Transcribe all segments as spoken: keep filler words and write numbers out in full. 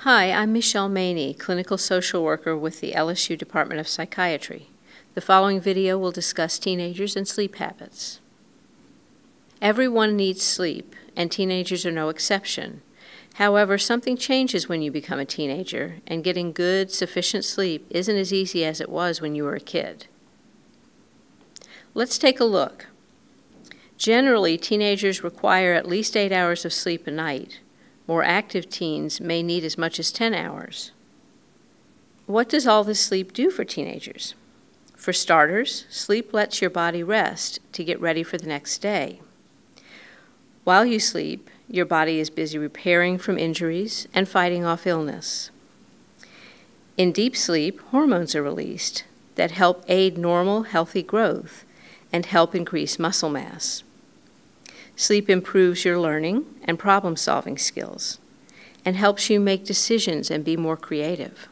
Hi, I'm Michelle Maney, clinical social worker with the L S U Department of Psychiatry. The following video will discuss teenagers and sleep habits. Everyone needs sleep, and teenagers are no exception. However, something changes when you become a teenager, and getting good, sufficient sleep isn't as easy as it was when you were a kid. Let's take a look. Generally, teenagers require at least eight hours of sleep a night. More active teens may need as much as ten hours. What does all this sleep do for teenagers? For starters, sleep lets your body rest to get ready for the next day. While you sleep, your body is busy repairing from injuries and fighting off illness. In deep sleep, hormones are released that help aid normal, healthy growth and help increase muscle mass. Sleep improves your learning and problem-solving skills and helps you make decisions and be more creative.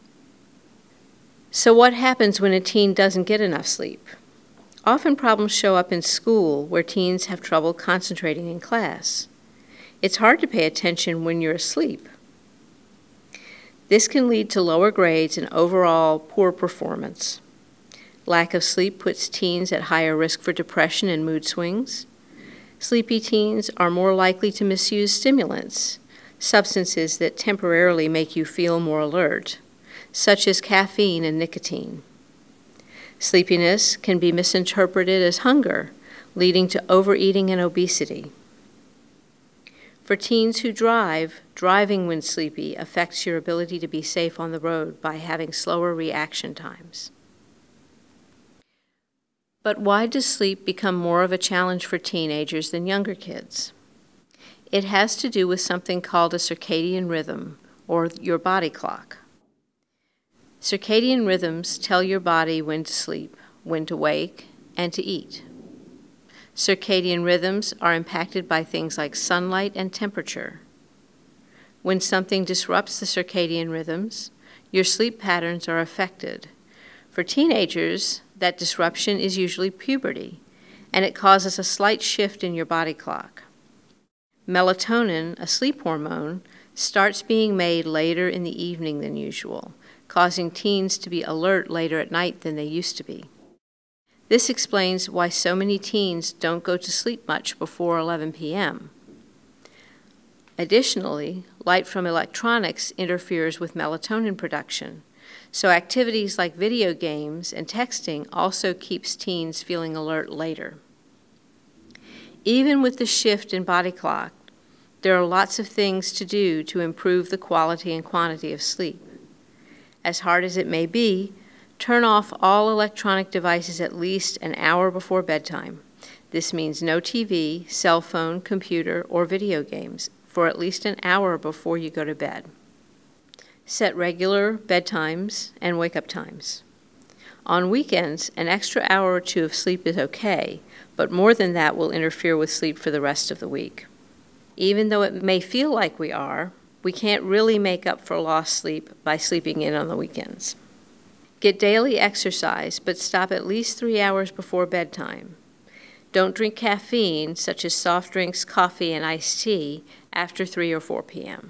So what happens when a teen doesn't get enough sleep? Often problems show up in school where teens have trouble concentrating in class. It's hard to pay attention when you're asleep. This can lead to lower grades and overall poor performance. Lack of sleep puts teens at higher risk for depression and mood swings. Sleepy teens are more likely to misuse stimulants, substances that temporarily make you feel more alert, such as caffeine and nicotine. Sleepiness can be misinterpreted as hunger, leading to overeating and obesity. For teens who drive, driving when sleepy affects your ability to be safe on the road by having slower reaction times. But why does sleep become more of a challenge for teenagers than younger kids? It has to do with something called a circadian rhythm, or your body clock. Circadian rhythms tell your body when to sleep, when to wake, and to eat. Circadian rhythms are impacted by things like sunlight and temperature. When something disrupts the circadian rhythms, your sleep patterns are affected. For teenagers, that disruption is usually puberty, and it causes a slight shift in your body clock. Melatonin, a sleep hormone, starts being made later in the evening than usual, causing teens to be alert later at night than they used to be. This explains why so many teens don't go to sleep much before eleven p m Additionally, light from electronics interferes with melatonin production, so activities like video games and texting also keeps teens feeling alert later. Even with the shift in body clock, there are lots of things to do to improve the quality and quantity of sleep. As hard as it may be, turn off all electronic devices at least an hour before bedtime. This means no T V, cell phone, computer, or video games for at least an hour before you go to bed. Set regular bedtimes and wake-up times. On weekends, an extra hour or two of sleep is okay, but more than that will interfere with sleep for the rest of the week. Even though it may feel like we are, we can't really make up for lost sleep by sleeping in on the weekends. Get daily exercise, but stop at least three hours before bedtime. Don't drink caffeine, such as soft drinks, coffee, and iced tea, after three or four p m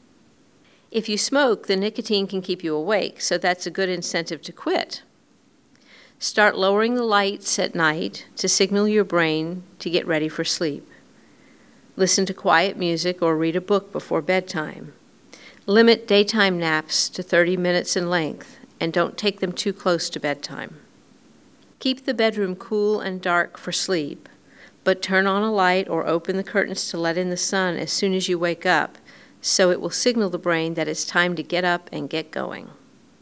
If you smoke, the nicotine can keep you awake, so that's a good incentive to quit. Start lowering the lights at night to signal your brain to get ready for sleep. Listen to quiet music or read a book before bedtime. Limit daytime naps to thirty minutes in length, and don't take them too close to bedtime. Keep the bedroom cool and dark for sleep, but turn on a light or open the curtains to let in the sun as soon as you wake up, so it will signal the brain that it's time to get up and get going.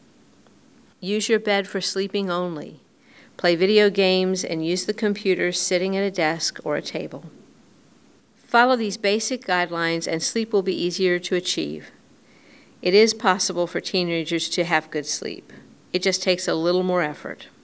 Use your bed for sleeping only. Play video games and use the computer sitting at a desk or a table. Follow these basic guidelines and sleep will be easier to achieve. It is possible for teenagers to have good sleep. It just takes a little more effort.